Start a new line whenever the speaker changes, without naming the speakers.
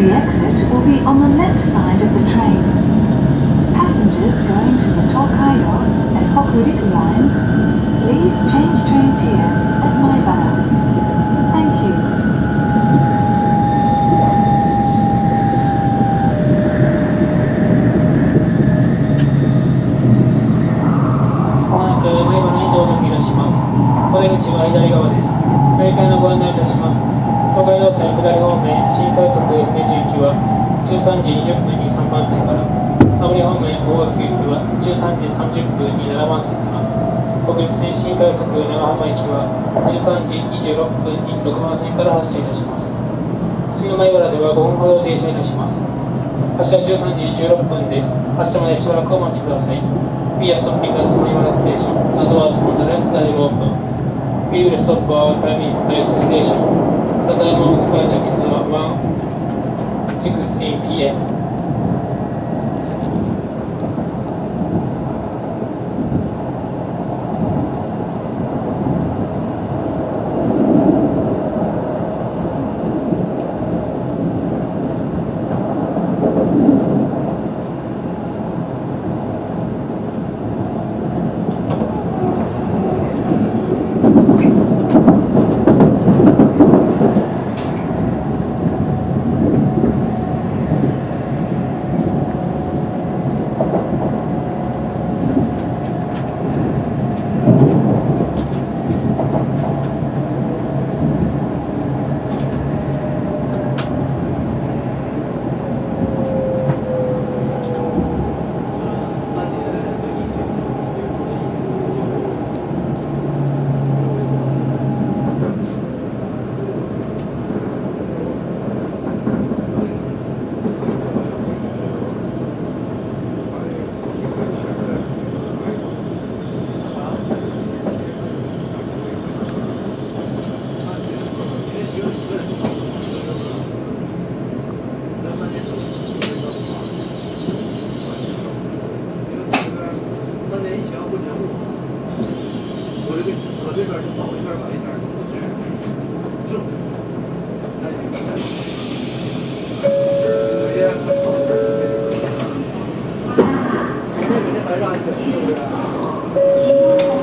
The exit will be on the left side of the train. Passengers going to the Tokaido and Hokuriku lines, please change trains here at Maibara. Thank you.
お出口は左側です。乗り換えのご案内いたします。東海道線下り方面新快速明治行きは13時20分に3番線から、羽振方面大垣行きは13時30分に7番線から、北陸線新快速長浜行きは13時26分に6番線から発車いたします。次の前原では5分ほど停車いたします。発車13時16分です。発車までしばらくお待ちください。We are stopping at Maibara Station. The doors on the left side will open. We will stop our 5 minutes by station. The time of departure is 1:16 p.m.
请